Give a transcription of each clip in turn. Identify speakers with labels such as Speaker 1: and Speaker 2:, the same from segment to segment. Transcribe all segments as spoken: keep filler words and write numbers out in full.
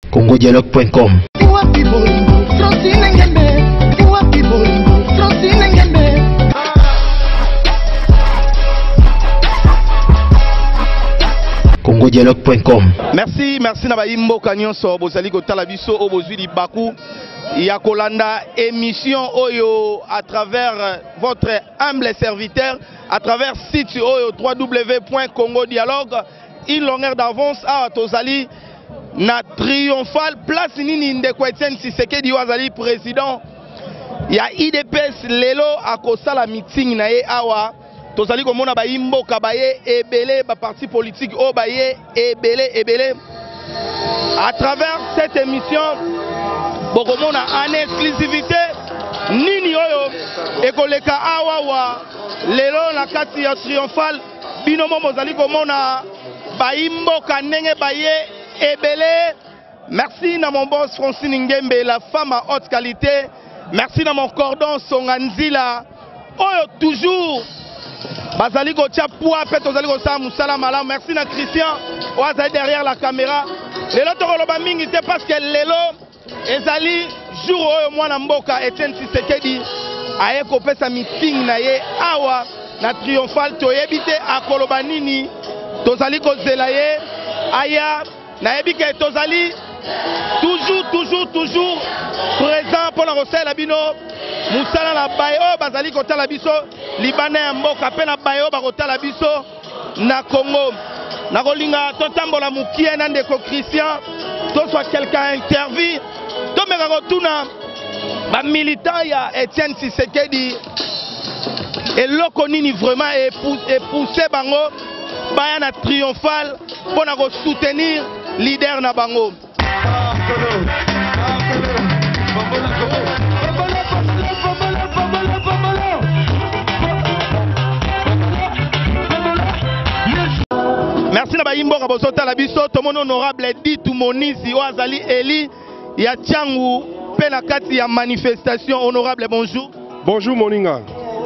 Speaker 1: congo dialogue point com. congo dialogue point com.
Speaker 2: Merci, merci na baimbo kanyonso bozali kotala biso o bozwi di baku ya kolanda émission oyo à travers votre humble serviteur à travers site oyo w w w point congo dialogue une longueur d'avance à tozali na triomphal place nini ndeko Etienne Tshisekedi wazali président ya I D P S lelo akosala meeting na ye awa tozali komona ba imboka baye ebele ba parti politique o baye ebele ebele à travers cette émission bokomona en exclusivité nini oyo ekoleka awa wa lelo na kati ya triomphal binomo mozali komona ba imboka ndenge baye ebele. Merci na mon boss Francine Ngembe, la femme à haute qualité. Merci na mon cordon Songanzila oyo toujours bazali ko tia poa pe tozali ko sa musala mala. Merci na Christian oazali derrière la caméra. Lelo tokoloba mingi te parce que lelo ezali jour oyo mwana mboka Etienne Tshisekedi aye kopesa meeting na ye awa na triomphal toyebi te akoloba nini tozali kozela ye aya nayebi ke tozali toujours toujours toujours présent pour la recette bino musala na bayo bazali kotala biso libana ya mboka pe na bayo bakotala biso na Congo na kolinga totambola mukie na ndeko Christian to soit quelqu'un interview to meka kotuna ba militant ya Etienne Tshisekedi eloko nini vraiment et pousser bango baya na triomphal pour na ko soutenir leader na bango. Merci na baimbo ka bosota la biso to mon honorable dit tout monisi o azali Eli ya Tiangu pe na kati ya manifestation. Honorable, bonjour.
Speaker 3: Bonjour moninga.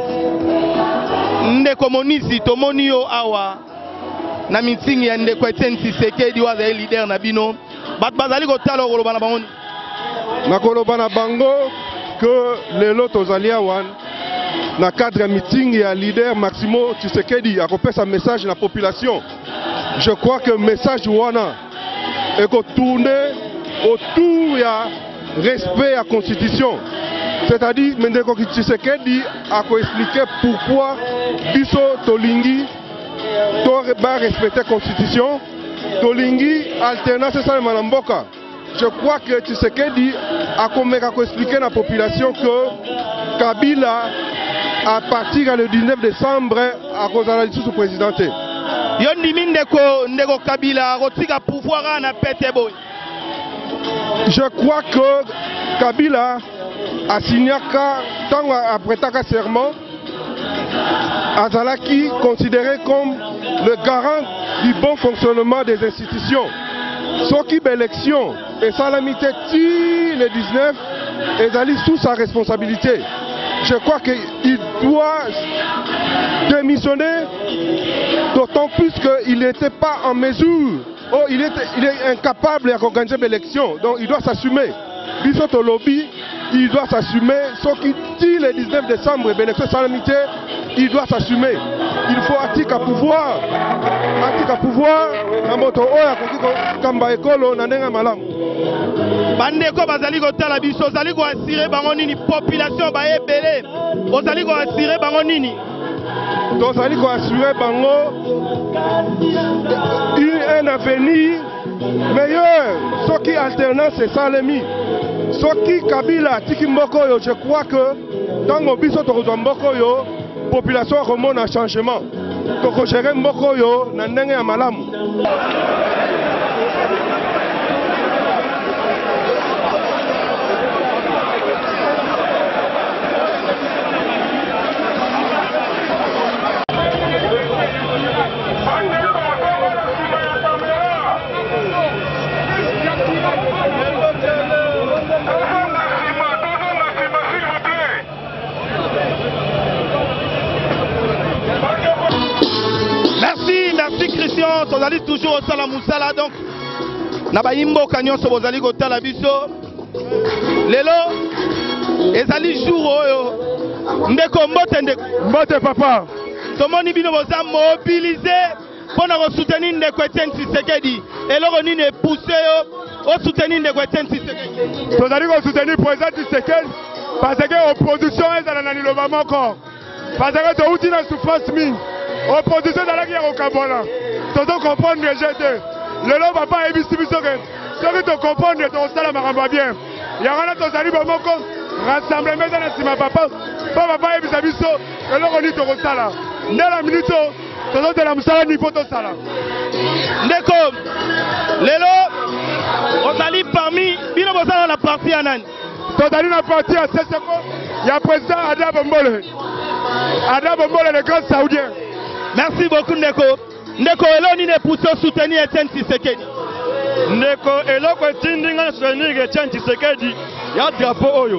Speaker 2: Ndeko monisi to monio awa na meeting ya ndeko Etienne Tshisekedi wazali leader na bino bat bazali kotala koloba na bango
Speaker 3: na koloba na bango que lelo tozali awa na cadre meeting ya leader Maximo Tshisekedi akopesa message na population. Je crois que message wana eko tourner autour ya respect à constitution, c'est-à-dire ndeko Tshisekedi ako expliquer pourquoi biso tolingi to ba respecter constitution tolingi alternance ça manamboka. Je crois que Tshisekedi a expliqué à la population que Kabila à partir du dix-neuf décembre à cause de la sous présidente.
Speaker 2: Yondi ndeko ndeko Kabila rotika pouvoir na pete boy.
Speaker 3: Je crois que Kabila a signé tant après ta serment Azalaki considéré comme le garant du bon fonctionnement des institutions. Ce qui est l'élection et Salamité le dix-neuf est allé sous sa responsabilité. Je crois qu'il doit démissionner, d'autant plus qu'il n'était pas en mesure, oh, il, était, il est incapable d'organiser l'élection, donc il doit s'assumer. Bissoto lobby, il doit s'assumer. Ce qui dit le dix-neuf décembre, l'élection Salamité, il doit s'assumer. Il faut attirer à pouvoir. Attirer à pouvoir. Namoto oya kamba ekolo na ndenga malamu.
Speaker 2: Bandeko bazali kotala biso bazali ko assurer bango nini population ba ebele. Ozali ko assurer bango nini.
Speaker 3: Tozali ko assurer bango un avenir meilleur. Ce qui alternance c'est Salemi. Ce qui Kabila tiki mboko yo, je crois que dans le biso to mboko yo population remonte un changement. Donc gérer mboko yo na ndenge ya malamu.
Speaker 2: Merci Christian, on a toujours au Salamoussala. Donc, na bayimboka nyonso bozali kotala biso lelo ezali jour oyo ndeko mbote ndeko
Speaker 3: Mbote papa.
Speaker 2: tomoni bino boza mobiliser pona ko soutenir ndeko Etienne Tshisekedi eloko nini epousse yo o soutenir ndeko Etienne Tshisekedi
Speaker 3: Tozali ko soutenir président Tshisekedi parce que opposition ezala na liloba moko. Parce que to uti na souffrance mingi. Opposition ezalaki ya kokabola. Tozo comprendre jeté. Lelo papa ebisi biso ke soki to comprendre to sala makambo bien. Yangana tozali bomoko rassemblement na sima papa. Pa papa ebisa biso eloko ni to kosala. Ndela minute tozo de la musala ni poto sala.
Speaker 2: ndeko lelo ozali parmi bino bozala na parti ya nani
Speaker 3: Tozali na parti ya Seseko ya président Ada Bombole. Ada Bombole le grand saoudien.
Speaker 2: merci beaucoup ndeko ndeko elo nini epousse o soutenir Etienne Tshisekedi
Speaker 3: Ndeko eloko etindi nga soutenir Etienne Tshisekedi ya drapeau oyo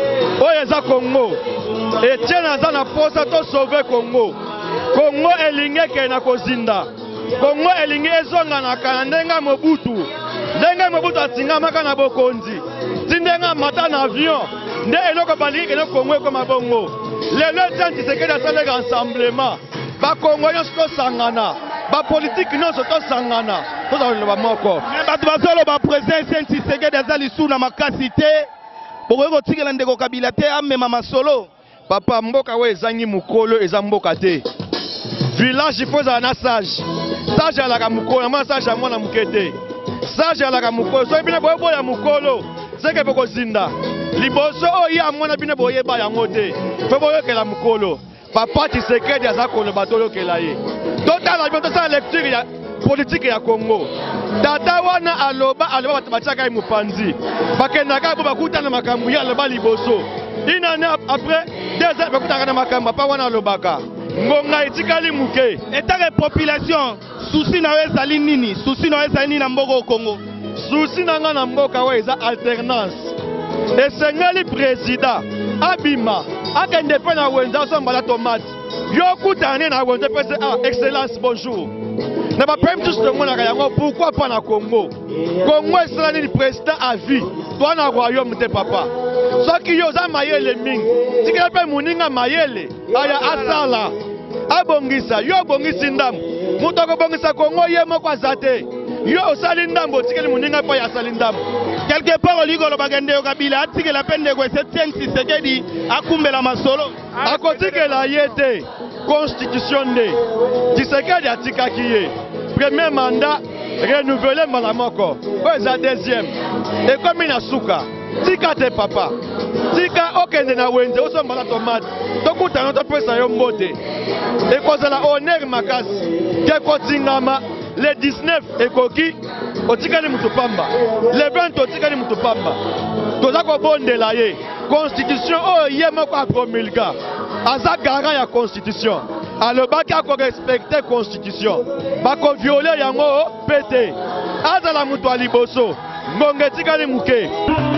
Speaker 3: oyo eza Congo. Etienne aza na posa to sauver Congo. Congo elingi ekende na kozinda. Congo elingi ezonganaka na ndenge Mobutu. Ndenge Mobutu atingamaka na bokonzi. Tindenga mata na avion. Nde eloko balingi ekende Congo ekoma bongo. Lelo Etienne Tshisekedi asalaka rassemblement. Bakongo nyonso tosangana. Bapolitiki nyonso tosangana. Tozala liloba moko.
Speaker 2: bato bazoloba président Etienne Tshisekedi aza lisusu na makasi te bokoki kotikela ndeko Kabila te amema masolo
Speaker 3: Papa mboka we ezangi mukolo eza mboka te. Village il faut ezala na sage. Sage alaka mukolo, mwana sage mwana mukete. Sage alaka mukolo, so bino boya mukolo. Seke poko zinda. Liboso oya mwana bino boyeba yango te. Fo boyokela mukolo. Papa Tshisekedi aza koloba toyokela ye. Totala bino tosala lecture ya politique ya Congo. Tata wana aloba aloba bato batiaka mupanzi. Bakendaka bo bakutana makambo ya aloba liboso. Une année après, deux ans, bakutaka na makambo pa wana alobaka. Ngonga etikali muke.
Speaker 2: etake population susi na yo ezali nini susi na yo ezali nini na mboka o Congo
Speaker 3: Susi nanga na mboka we eza alternance. Esengeli président abima akende pe na wenza sombala tomate. Yo kutane na wenza pe ah excellence bonjour. Na ba prime tous de mona yango pourquoi pas na Congo. Congo esala ni président à vie. Toi na royaume te papa. Soki yo za mayele mingi. Tikela pe muninga mayele aya asala. Abongisa yo bongisi ndambo. Muto ko bongisa Congo ye moko azate. Yo osali ndambo tikeli muninga pa ya sali ndambo.
Speaker 2: quelque part oligolo bagende yo Kabila atikela pende ko Etienne Tshisekedi akumbela masolo
Speaker 3: akotikela yete constitution nde Tshisekedi atikaki ye premier mandat renouvelé mbala moko oza deuxième ekomi na suka tika te papa tika okende na wenze osombala tomate tokutana topesa yo mbote ekozala honneur makasi ke kotingama le dix-neuf ekoki otikali mutu pamba le vingt otikali mutu pamba toza kobondela ye constitution oyo ye moko apromulga aza garant ya constitution alobaki akorespecte constitution bakoviole yango pete azala mutu ya liboso ngonga etikali muke.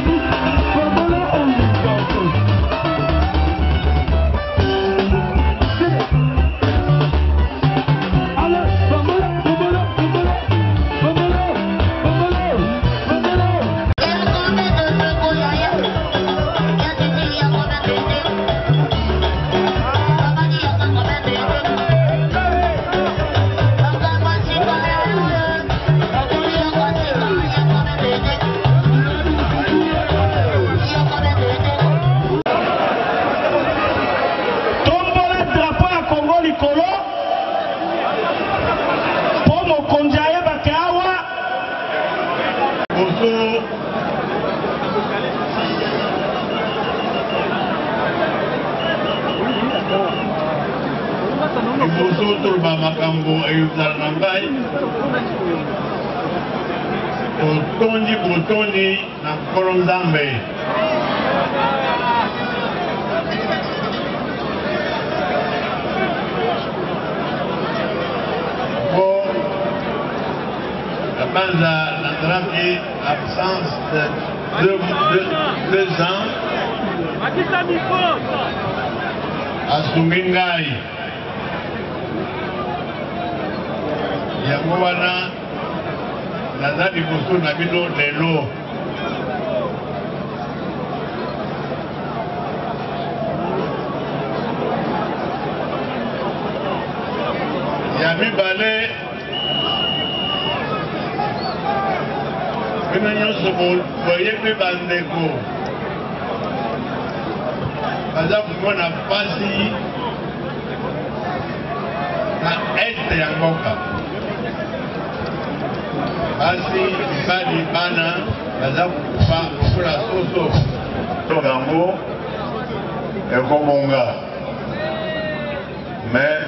Speaker 4: Nosotros vamos a campo ayudar a Nangai. Otoni Botoni na Korondambe. Bon, la banda la drame absence de deux, deux, deux ans. Asumingai. Yango wana naza liboso na bino lelo ya mibale bino nyonso boyebi bandeko baza komona mpasi na este ya mboka basi mibali bana baza kokufa lokola soso to yango ekobonga mais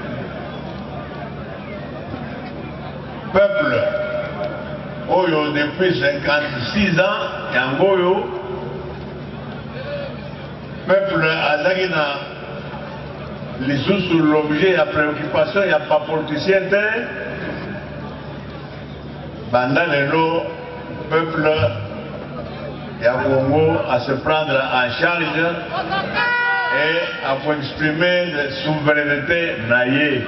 Speaker 4: peuple oyo depuis cinquante-six ans yango oyo peuple azaki na lisusu l'objet ya préoccupation ya pas politicien te banda lelo peuple ya Congo à se prendre en charge et à exprimer la souveraineté naïe.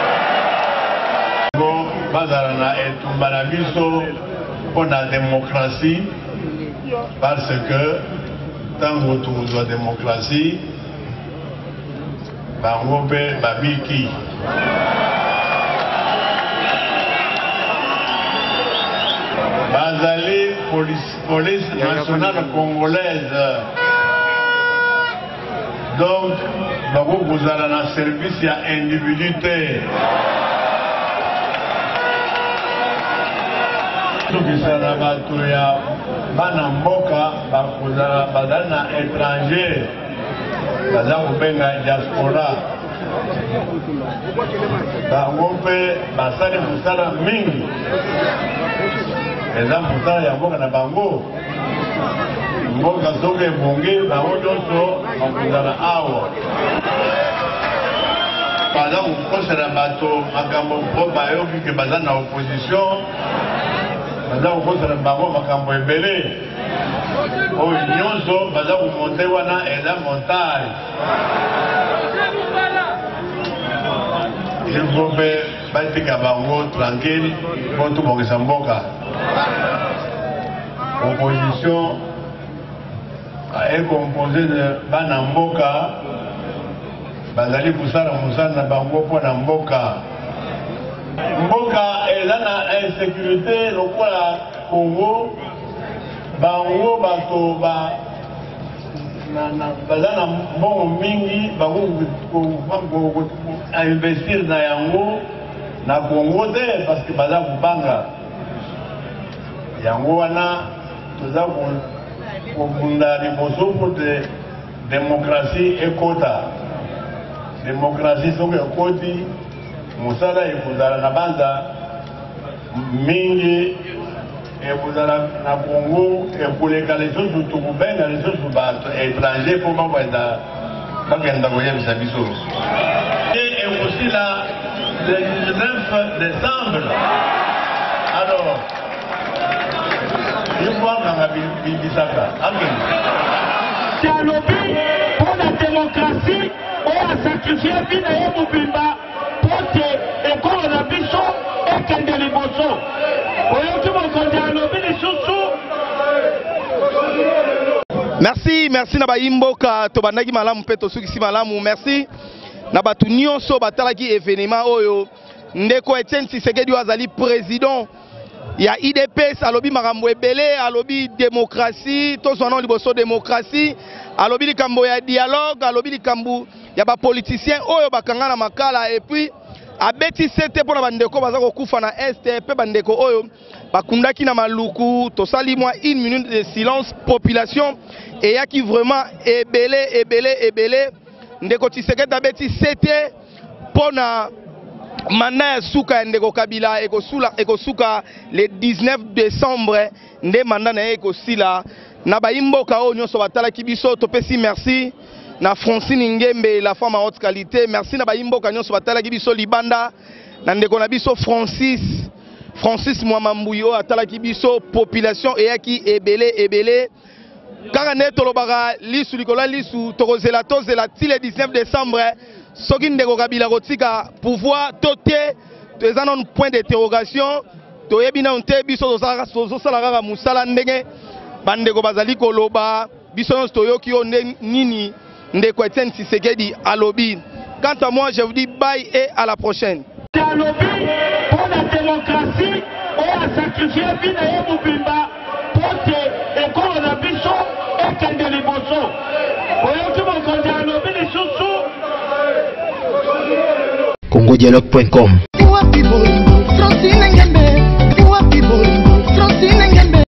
Speaker 4: Bazala na etumba na biso pour la démocratie parce que tant que la démocratie bango pe babiki bazali police, police nationale congolaise donc bango kozala na service ya individualité tokisala bato ya bana mboka bakozala bazali na étranger baza kobenga diaspora bango mpe basali mosala mingi eza mosala ya mboka na bango mboka soki ebongi bango nyonso bakozala awa baza kokosela bato makambo mpo bayoki ke baza na opposition baza kokosela bango makambo ebele oyo nyonso baza komonte wana eza montage il faut mpe batika bango tranquille mpo tobongisa mboka opposition est composée de bana mboka bazali kosala mosala na bango mpo na mboka mboka eza na insécurité lokola Congo bango bato ba baza na mbongo mingi bango investir na yango na Congo te parce que baza kubanga yango wana toza kobunda liboso po te démocratie ekota démocratie soki ekoti mosala ekozala na banza mingi ekozala na Congo ekoleka lisusu tokobenga lisusu bato étranger mpo bakwenda bakenda koyebisa biso et ekosila le dix-neuf décembre alors ifwanganga bibisaka akende
Speaker 5: alobi mpo na démocratie oyo asakrifie bina ye mobimba mpo te ekolo na biso ekende liboso oyoki mokonzi alobi lisusu.
Speaker 2: Merci, merci na baimboka to bandaki malamu pe to sukisi malamu. Merci na batu nyonso batalaki événement oyo ndeko Etienne Tshisekedi azali président ya I D P S alobi makambo ebele alobi démocratie to zwana liboso démocratie alobi likambo ya dialogue alobi likambo ya ba politicien oyo bakangana makala et puis abeti sete pona bandeko baza kokufa na este pe bandeko oyo bakundaki na maluku tosali mwa une minute de silence population et yaki vraiment ebele ebele ebele ndeko Tshisekedi abeti sete pona manda ya suka ya ndeko Kabila ekosula ekosuka le dix-neuf décembre nde manda na ekosila na baimboka oyo nyonso batalaki biso topesi merci na Francine Ngembe la femme à haute qualité merci na baimboka nyonso batalaki biso libanda na ndeko na biso Francis Francis Mwamambuyo atalaki biso population eyaki ebele ebele kaka nde tolobaka lisu likola lisu tokozela tozela ti le dix-neuf décembre soki ndeko Kabila kotika pouvoir tote eza non point d'interrogation toyebi na nte biso tozosala kaka musala ndenge bandeko bazali koloba biso nyonso toyoki yo nini ndeko Etienne Tshisekedi alobi. Quant à moi, je vous dis bye et à la prochaine.
Speaker 5: alobi pour la démocratie oyo asakrifie vi na ye mobimba po te ekolo na biso ekende liboso. Oyoki mokonzi alobi lisusu
Speaker 1: Congodialogue point com.